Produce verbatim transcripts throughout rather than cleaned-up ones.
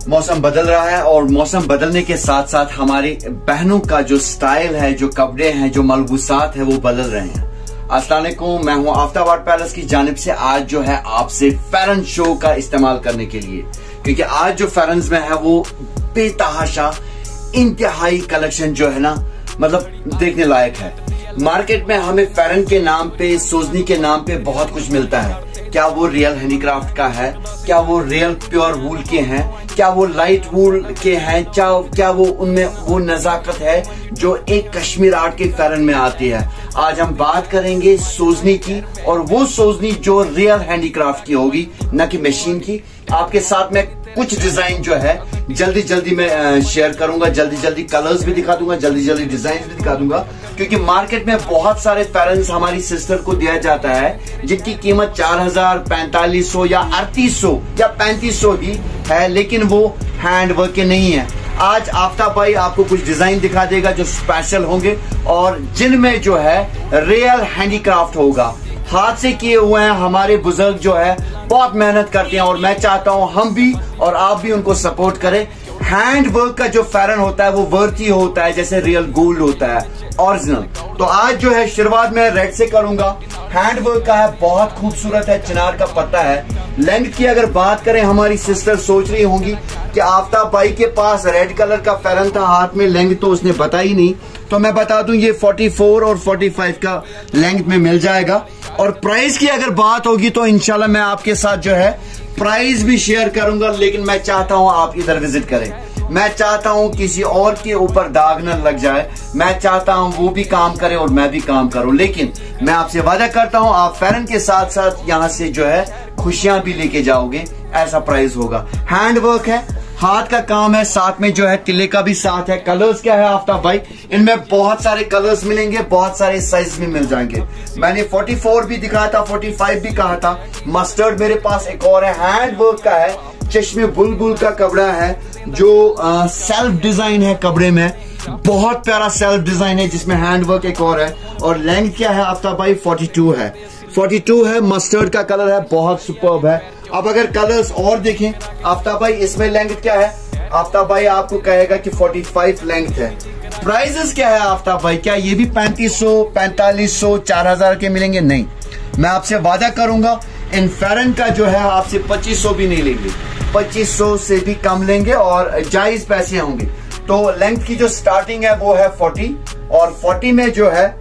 मौसम बदल रहा है और मौसम बदलने के साथ साथ हमारी बहनों का जो स्टाइल है, जो कपड़े हैं, जो मलबूसात है वो बदल रहे हैं। अस्सलाम वालेकुम, मैं हूं आफ्ताब आर्ट पैलेस की जानिब से आज जो है आपसे फेरन शो का इस्तेमाल करने के लिए, क्योंकि आज जो फेरन्स में है वो बेतहाशा इंतहाई कलेक्शन जो है ना, मतलब देखने लायक है। मार्केट में हमें फेरन के नाम पे, सोजनी के नाम पे बहुत कुछ मिलता है। क्या वो रियल हैंडीक्राफ्ट का है? क्या वो रियल प्योर वूल के हैं? क्या वो लाइट वूल के हैं? क्या क्या वो उनमें वो नजाकत है जो एक कश्मीर आर्ट के फेरन में आती है? आज हम बात करेंगे सोजनी की, और वो सोजनी जो रियल हैंडीक्राफ्ट की होगी, न कि मशीन की। आपके साथ में कुछ डिजाइन जो है जल्दी जल्दी मैं शेयर करूंगा, जल्दी जल्दी कलर्स भी दिखा दूंगा, जल्दी जल्दी डिजाइन भी दिखा दूंगा, क्योंकि मार्केट में बहुत सारे फेरन्स हमारी सिस्टर को दिया जाता है जिनकी कीमत चार हजार, पैंतालीस सौ या अड़तीस सौ या पैंतीस सौ ही है, लेकिन वो हैंड वर्क के नहीं है। आज आफ्ताब भाई आपको कुछ डिजाइन दिखा देगा जो स्पेशल होंगे और जिनमें जो है रियल हैंडीक्राफ्ट होगा, हाथ से किए हुए हैं। हमारे बुजुर्ग जो है बहुत मेहनत करते हैं और मैं चाहता हूं हम भी और आप भी उनको सपोर्ट करें। हैंड वर्क का जो फेरन होता है वो वर्थी होता है, जैसे रियल गोल्ड होता है, ओरिजिनल। तो आज जो है शुरुआत में रेड से करूंगा। हैंड वर्क का है, बहुत खूबसूरत है, चिनार का पत्ता है। लेंथ की अगर बात करें, हमारी सिस्टर सोच रही होंगी कि आफ्ताब भाई के पास रेड कलर का फेरन था हाथ में, लेंथ तो उसने बताई नहीं, तो मैं बता दूं ये चौवालीस और पैंतालीस का लेंथ में मिल जाएगा। और प्राइस की अगर बात होगी तो इंशाल्लाह मैं आपके साथ जो है प्राइस भी शेयर करूंगा, लेकिन मैं चाहता हूं आप इधर विजिट करें। मैं चाहता हूं किसी और के ऊपर दाग न लग जाए, मैं चाहता हूं वो भी काम करे और मैं भी काम करूं, लेकिन मैं आपसे वादा करता हूं आप फेरन के साथ साथ यहां से जो है खुशियां भी लेके जाओगे, ऐसा प्राइस होगा। हैंड वर्क है, हाथ का काम है, साथ में जो है तिले का भी साथ है। कलर्स क्या है आफ्ताब भाई? इनमें बहुत सारे कलर्स मिलेंगे, बहुत सारे साइज भी मिल जाएंगे। मैंने चौवालीस भी दिखाया था, पैंतालीस भी कहा था। मस्टर्ड मेरे पास एक और है, हैंड वर्क का है, चश्मे बुलबुल का कपड़ा है, जो आ, सेल्फ डिजाइन है कपड़े में, बहुत प्यारा सेल्फ डिजाइन है जिसमें हैंड वर्क एक और है। और लेंथ क्या है आफ्ताब भाई? बयालीस है, बयालीस है। मस्टर्ड का कलर है, बहुत सुपर्ब है। अब अगर कलर्स और देखें आफ्ताब भाई, इसमें लेंथ क्या है? आफ्ताब भाई आपको कहेगा कि पैंतालीस लेंथ है। प्राइसेस क्या है आफ्ताब भाई? क्या ये भी पैंतीस सौ, पैंतालीस सौ, चार हजार के मिलेंगे? नहीं, मैं आपसे वादा करूंगा इन फेरन का जो है आपसे पच्चीस सौ भी नहीं लेंगे, पच्चीस सौ से भी कम लेंगे और जायज पैसे होंगे। तो लेंथ की जो स्टार्टिंग है वो है चालीस, और चालीस में जो है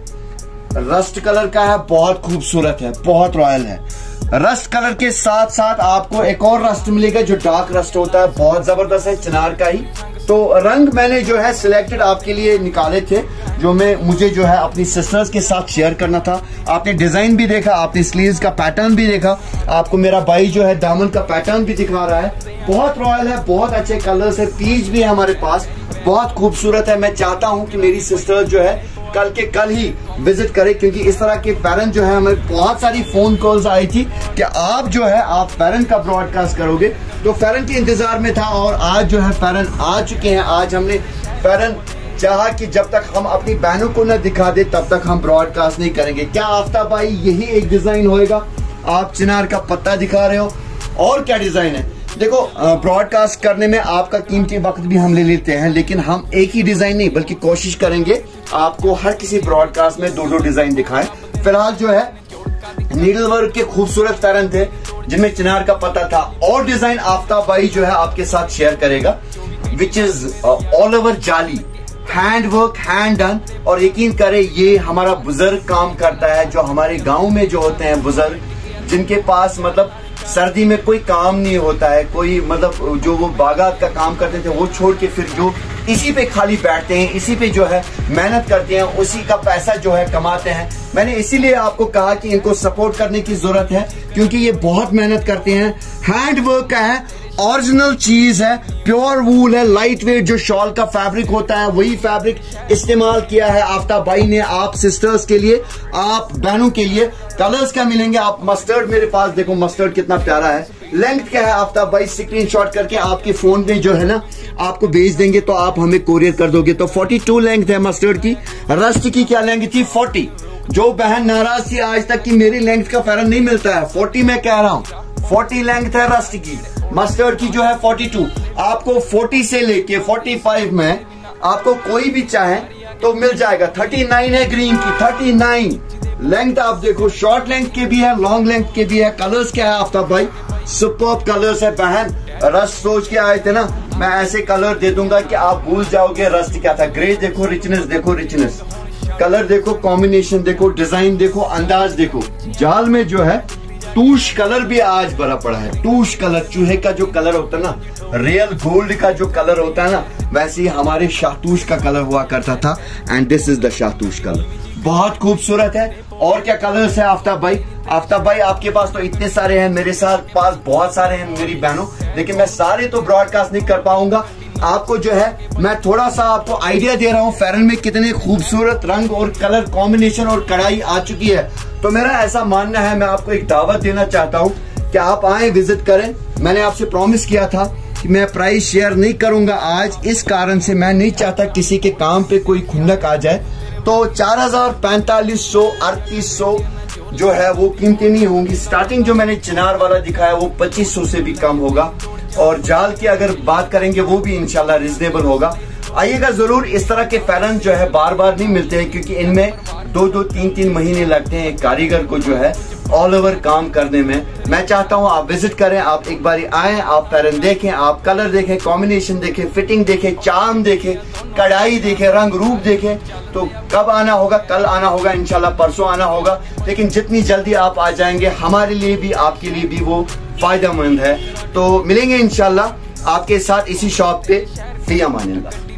रस्ट कलर का है, बहुत खूबसूरत है, बहुत रॉयल है। रस्ट कलर के साथ साथ आपको एक और रस्ट मिलेगा जो डार्क रस्ट होता है, बहुत जबरदस्त है, चिनार का ही। तो रंग मैंने जो है सिलेक्टेड आपके लिए निकाले थे, जो मैं मुझे जो है अपनी सिस्टर्स के साथ शेयर करना था। आपने डिजाइन भी देखा, आपने स्लीव्स का पैटर्न भी देखा, आपको मेरा भाई जो है दामन का पैटर्न भी दिखा रहा है। बहुत रॉयल है, बहुत अच्छे कलर्स है, पीच भी है हमारे पास, बहुत खूबसूरत है। मैं चाहता हूँ कि मेरी सिस्टर जो है कल के कल ही विजिट करें, क्योंकि इस तरह के फेरन जो है हमें बहुत सारी फोन कॉल्स आई थी कि आप जो है आप फेरन का ब्रॉडकास्ट करोगे, तो फेरन के इंतजार में था और आज जो है फेरन आ चुके हैं। आज हमने फेरन चाहा कि जब तक हम अपनी बहनों को न दिखा दे तब तक हम ब्रॉडकास्ट नहीं करेंगे। क्या आफ्ताब भाई यही एक डिजाइन होएगा? आप चिनार का पत्ता दिखा रहे हो, और क्या डिजाइन है? देखो, ब्रॉडकास्ट करने में आपका कीमती वक्त भी हम ले लेते हैं, लेकिन हम एक ही डिजाइन नहीं बल्कि कोशिश करेंगे आपको हर किसी ब्रॉडकास्ट में दो दो डिजाइन दिखाएं। फिलहाल जो है नीडल वर्क के खूबसूरत फेरन थे जिनमें चिनार का पत्ता था, और डिजाइन आफ्ताब भाई जो है आपके साथ शेयर करेगा, विच इज ऑल ओवर जाली, हैंड वर्क, हैंड डन। और यकीन करें ये हमारा बुजुर्ग काम करता है, जो हमारे गाँव में जो होते हैं बुजुर्ग, जिनके पास मतलब सर्दी में कोई काम नहीं होता है, कोई मतलब जो वो बागात का काम करते थे वो छोड़ के फिर जो इसी पे खाली बैठते हैं, इसी पे जो है मेहनत करते हैं, उसी का पैसा जो है कमाते हैं। मैंने इसीलिए आपको कहा कि इनको सपोर्ट करने की जरूरत है, क्योंकि ये बहुत मेहनत करते हैं। हैंड वर्क का है, ओरिजिनल चीज है, प्योर वूल है, लाइट वेट जो शॉल का फैब्रिक होता है वही फैब्रिक इस्तेमाल किया है आफ्ताब भाई ने, आप सिस्टर्स के लिए, आप बहनों के लिए। कलर्स क्या मिलेंगे? आप मस्टर्ड मेरे पास देखो, मस्टर्ड कितना प्यारा है। लेंथ क्या है आफ्ताब भाई? स्क्रीनशॉट करके आपके फोन में जो है ना आपको भेज देंगे, तो आप हमें कोरियर कर दोगे। तो बयालीस लेंथ है मस्टर्ड की। रस्ट की क्या लेंथ थी? चालीस। जो बहन नाराज थी आज तक कि मेरी लेंथ का फेरन नहीं मिलता है, चालीस मैं कह रहा हूँ, चालीस लेंथ है रस्ट की। मस्टर्ड की जो है बयालीस। आपको चालीस से लेके पैंतालीस में आपको कोई भी चाहे तो मिल जाएगा। उनतालीस है ग्रीन की, उनतालीस। लेंथ आप देखो, शॉर्ट लेंथ के भी है, लॉन्ग लेंथ के भी है। कलर्स क्या है आफ्ताब भाई? सुपर्ब कलर्स है बहन। रस्ट सोच के आए थे ना, मैं ऐसे कलर दे दूंगा कि आप भूल जाओगे रस्ट क्या था। ग्रे देखो, रिचनेस देखो, रिचनेस कलर देखो, कॉम्बिनेशन देखो, डिजाइन देखो, अंदाज देखो। जाल में जो है टूश कलर भी आज भरा पड़ा है। टूश कलर, चूहे का जो कलर होता है ना, रियल गोल्ड का जो कलर होता है ना, वैसे ही हमारे शाहतूश का कलर हुआ करता था। And this is the shahtoosh colour, बहुत खूबसूरत है। और क्या कलर्स है आफ्ताब भाई? आफ्ताब भाई आपके पास तो इतने सारे हैं, मेरे साथ पास बहुत सारे हैं मेरी बहनों, लेकिन मैं सारे तो ब्रॉडकास्ट नहीं कर पाऊंगा। आपको जो है मैं थोड़ा सा आपको आइडिया दे रहा हूँ फेरन में कितने खूबसूरत रंग और कलर कॉम्बिनेशन और कढ़ाई आ चुकी है। तो मेरा ऐसा मानना है, मैं आपको एक दावत देना चाहता हूँ कि आप आए, विजिट करें। मैंने आपसे प्रॉमिस किया था कि मैं प्राइस शेयर नहीं करूंगा आज, इस कारण से मैं नहीं चाहता किसी के काम पे कोई खुंदक आ जाए। तो चार हजार पैंतालीस सौ अड़तीस सौ जो है वो कीमतें नहीं होंगी। स्टार्टिंग जो मैंने चिनार वाला दिखाया वो पच्चीस सौ से भी कम होगा। और जाल की अगर बात करेंगे वो भी इंशाल्लाह रिजनेबल होगा। आइएगा जरूर। इस तरह के फेरन जो है बार बार नहीं मिलते हैं, क्योंकि इनमें दो दो तीन तीन महीने लगते हैं एक कारीगर को जो है ऑल ओवर काम करने में। मैं चाहता हूं आप विजिट करें, आप एक बार आए, आप फेरन देखें, आप कलर देखें, कॉम्बिनेशन देखें, फिटिंग देखें, चार्म देखें, कढ़ाई देखें, रंग रूप देखें। तो कब आना होगा? कल आना होगा इंशाल्लाह, परसों आना होगा, लेकिन जितनी जल्दी आप आ जाएंगे हमारे लिए भी आपके लिए भी वो फायदेमंद है। तो मिलेंगे इंशाल्लाह आपके साथ इसी शॉप पे। फी अमानिल्लाह।